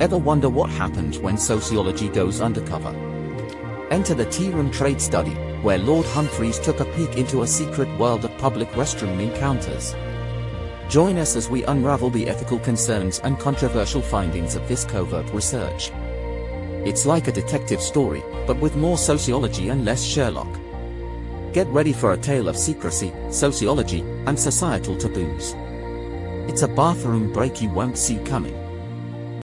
Ever wonder what happens when sociology goes undercover? Enter the Tearoom Trade Study, where Laud Humphreys took a peek into a secret world of public restroom encounters. Join us as we unravel the ethical concerns and controversial findings of this covert research. It's like a detective story, but with more sociology and less Sherlock. Get ready for a tale of secrecy, sociology, and societal taboos. It's a bathroom break you won't see coming.